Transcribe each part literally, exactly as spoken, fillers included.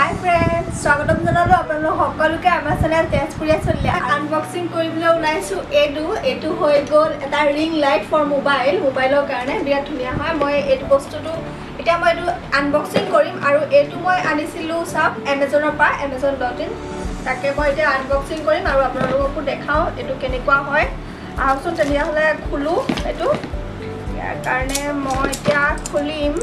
Hi friends, স্বাগতম জনালো আপোনালোক সকলোকে আমাৰ চেনেল তেজপুৰীয়া চলিলে আনবক্সিং কৰিবলৈ ওলাইছো এডু এটু হৈ গ'ল এটা ৰিং লাইট ফৰ মোবাইল মোবাইলৰ কাৰণে বিৰাট ধুনীয়া হয় মই এটু বস্তুটো এতিয়া মই এটু আনবক্সিং কৰিম আৰু এটু মই আনিছিলো সব Amazonৰ পৰা amazon dot in তাকে মই এতিয়া আনবক্সিং কৰিম আৰু আপোনালোককো দেখাও এটু কেনেকুৱা হয় আহকচোন তেনিয়া হলে খুলো এটু ইয়াৰ কাৰণে মই এতিয়া খুলিম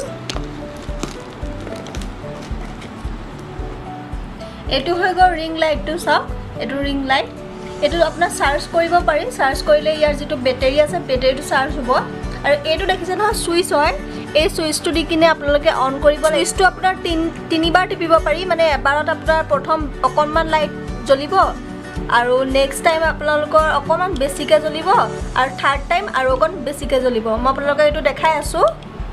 এটু হৈ গ'ল ৰিং লাইটটো সব এটু ৰিং লাইট এটু আপোনাৰ চাৰ্জ কৰিব পাৰি চাৰ্জ কৰিলে ইয়াৰ যেটো বেটাৰী আছে বেটাৰীটো চাৰ্জ হ'ব আৰু এটু দেখিছে নহয় সুইচ হয় এই সুইচটো দি কিনে আপোনালোকে অন কৰিব সুইচটো আপোনাৰ তিনিবাৰ টিপিব পাৰি মানে এবাৰত আপোনাৰ প্ৰথম অকনমান লাইট জ্বলিব আৰু নেক্সট টাইম আপোনালোকৰ অকনমান বেছিকে জ্বলিব আৰু থাৰ্ড টাইম আৰু অকন বেছিকে জ্বলিব মই আপোনালোকক এটু দেখাই আছো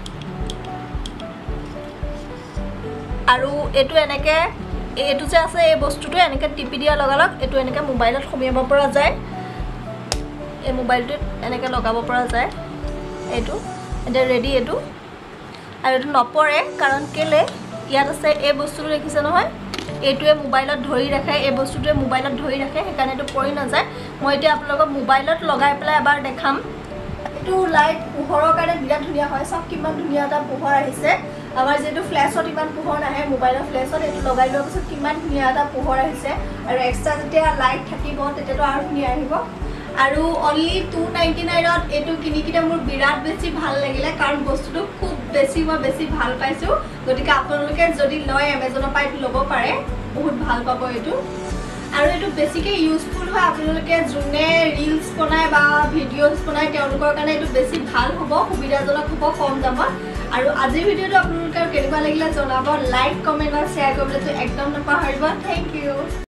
আৰু এটু এনেকে এটু যে আছে এই বস্তুটো এনেকে টিপি দিয়া লগালক এটু এনেকে মোবাইলত খমিয়াব পৰা যায় এই মোবাইলটো এনেকে লগাব পৰা যায় এটু এটা ৰেডি এটু আৰু এটু নপৰে কাৰণ কেলে ইয়াত আছে এই বস্তুটো দেখিছে নহয় এটুৱে মোবাইলত ধৰি ৰাখে এই বস্তুটোৱে মোবাইলত ধৰি ৰাখে সেইকাৰণে এটু পৰি নাযায় মই এতিয়া আপোনালোকক মোবাইলত লগাই পেলাই এবাৰ দেখাম এটু লাইট পোহৰৰ কাৰণে বিৰাট ধুনীয়া হয় সব কিমান ধুনীয়া এটা পোহৰ আহিছে আমাৰ যেটো ফ্ল্যাশত ইমান পোহৰ নাহে মোবাইলৰ ফ্ল্যাশত এটু লগাই লোৱাৰ পিছত কিমান ধুনীয়া এটা পোহৰ আহিছে আৰু এক্সট্ৰা যেতিয়া লাইট থাকিব তেতিয়াটো আৰু ধুনীয়া আহিব আৰু অনলি two ninety-nine ত এটু কিনি কিনে মোৰ বিৰাট বেছি ভাল লাগিলে কাৰণ বস্তুটো খুব বেছি মই বেছি ভাল পাইছো গতিকে আপোনালোকে যদি লয় Amazonৰ পৰা এটু ল'ব পাৰে বহুত ভাল পাব এটু আৰু এটু বেছিকে ইউজফুল হয় আপোনালোকে যোনে ৰিলস বনায় বা ভিডিঅ'স বনায় তেওঁলোকৰ কাৰণে এটু বেছি ভাল হ'ব সুবিধাজনক হ'ব কম দামত আৰু আজিৰ ভিডিঅ'টো আপোনালোকৰ কেনেকুৱা লাগিলে জনাব লাইক কমেন্ট আৰু শেয়াৰ কৰিবলৈ একদম নাপাহৰিব থ্যাংক ইউ